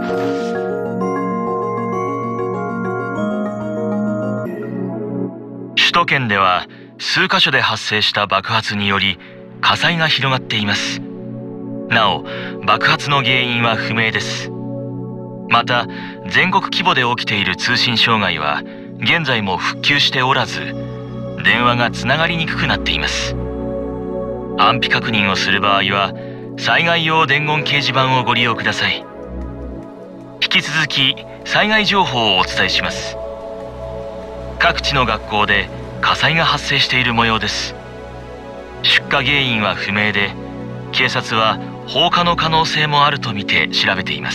首都圏では数カ所で発生した爆発により火災が広がっています。なお、爆発の原因は不明です。また、全国規模で起きている通信障害は現在も復旧しておらず、電話がつながりにくくなっています。安否確認をする場合は災害用伝言掲示板をご利用ください。引き続き災害情報をお伝えします。各地の学校で火災が発生している模様です。出火原因は不明で、警察は放火の可能性もあるとみて調べています。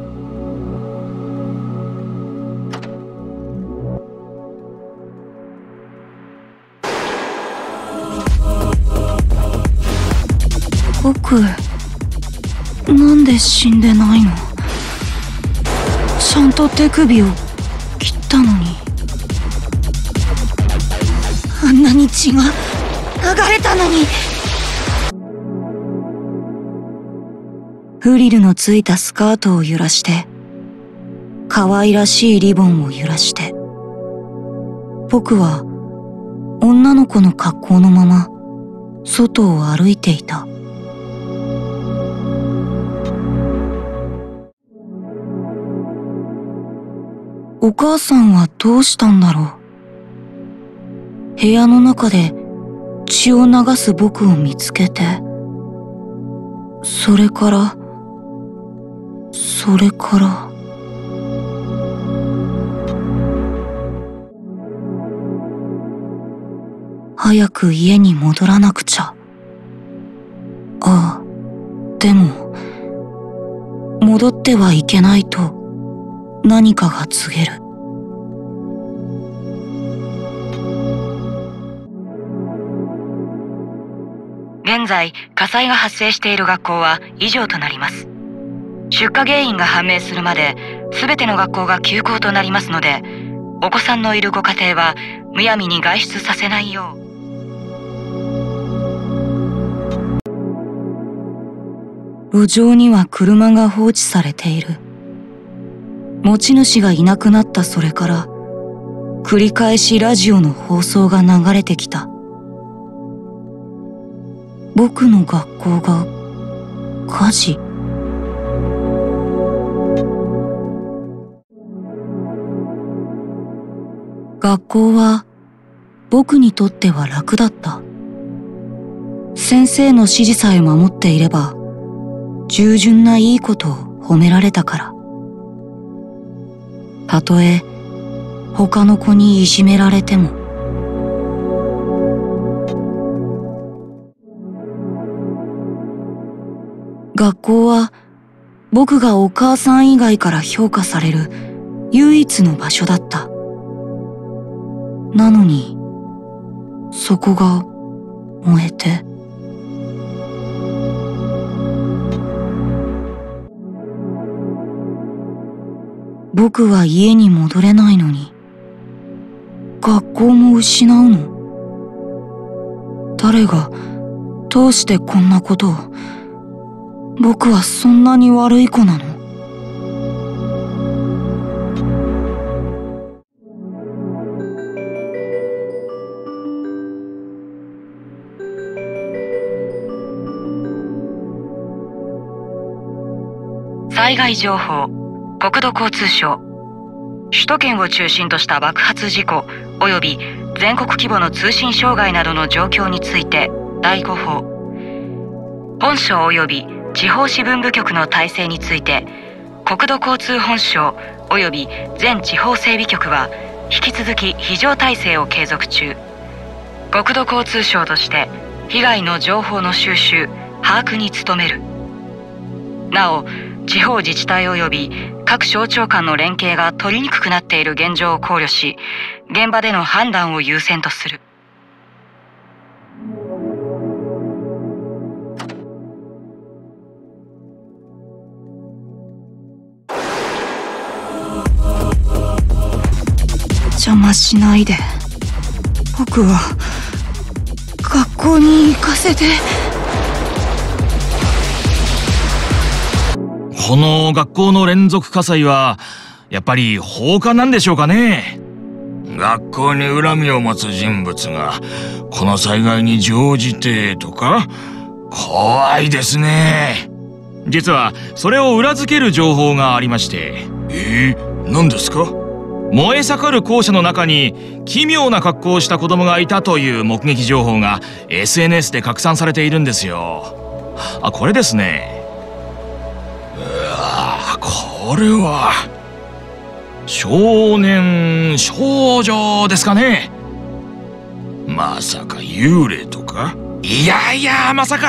僕、なんで死んでないの？ちゃんと手首を切ったのに。あんなに血が流れたのに。フリルのついたスカートを揺らして、可愛らしいリボンを揺らして、僕は女の子の格好のまま外を歩いていた。お母さんはどうしたんだろう。部屋の中で血を流す僕を見つけて、それから。早く家に戻らなくちゃ。ああ、でも、戻ってはいけないと何かが告げる。 現在、火災が発生している学校は以上となります。出火原因が判明するまで、すべての学校が休校となりますので、お子さんのいるご家庭はむやみに外出させないよう。 路上には車が放置されている。持ち主がいなくなったそれから、繰り返しラジオの放送が流れてきた。僕の学校が火事。学校は僕にとっては楽だった。先生の指示さえ守っていれば、従順ないいことを褒められたから。たとえ他の子にいじめられても。学校は僕がお母さん以外から評価される唯一の場所だった。なのに、そこが燃えて。僕は家に戻れないのに、学校も失うの？誰が、どうしてこんなことを。僕はそんなに悪い子なの？ 災害情報、国土交通省。首都圏を中心とした爆発事故及び全国規模の通信障害などの状況について第5報。本省及び地方支分部局の体制について、国土交通本省及び全地方整備局は引き続き非常体制を継続中。国土交通省として被害の情報の収集・把握に努める。なお、地方自治体及び各省庁間の連携が取りにくくなっている現状を考慮し、現場での判断を優先とする。 邪魔しないで。僕は学校に行かせて。 この学校の連続火災はやっぱり放火なんでしょうかね。 学校に恨みを持つ人物がこの災害に乗じてとか、怖いですね。 実はそれを裏付ける情報がありまして。 何ですか？ 燃え盛る校舎の中に奇妙な格好をした子供がいたという目撃情報が SNS で拡散されているんですよ。これですね。 これは少年少女ですかね。 まさか幽霊とか？ いやいや、まさか。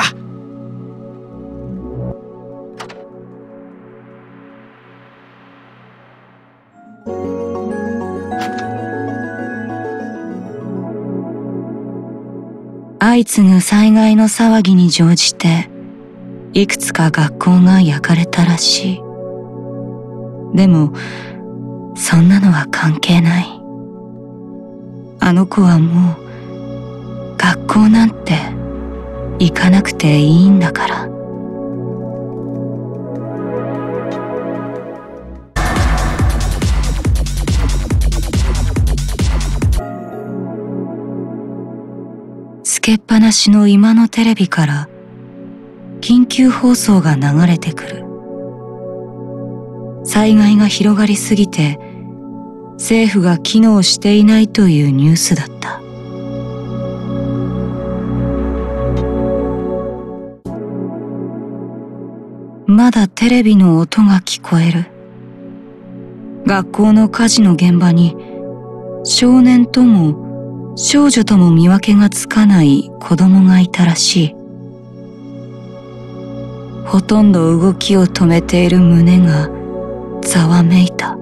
相次ぐ災害の騒ぎに乗じていくつか学校が焼かれたらしい。でもそんなのは関係ない。あの子はもう学校なんて行かなくていいんだから。つけっぱなしの居間のテレビから緊急放送が流れてくる。災害が広がりすぎて政府が機能していないというニュースだった。まだテレビの音が聞こえる。学校の火事の現場に少年とも少女とも見分けがつかない子供がいたらしい。ほとんど動きを止めている胸がざわめいた。